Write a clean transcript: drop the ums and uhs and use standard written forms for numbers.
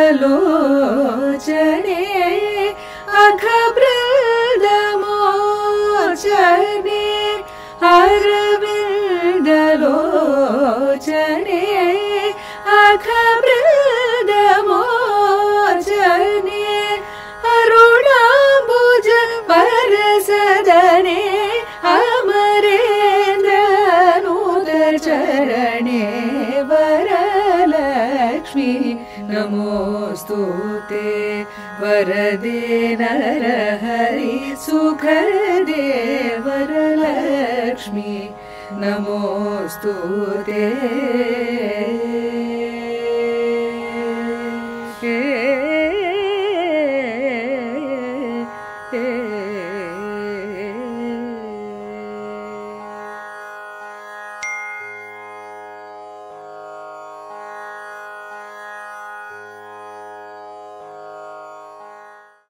अरविन्दलोचने अखबृन्दमोचने अरविन्दलोचने अखबृन्दमोचने अरुणाम्बुज वरसदने अमरेन्द्रनूतचरणे वरलक्ष्मी नमोस्तुते वरदे नरहरि सुखदे वरलक्ष्मी नमोस्तुते।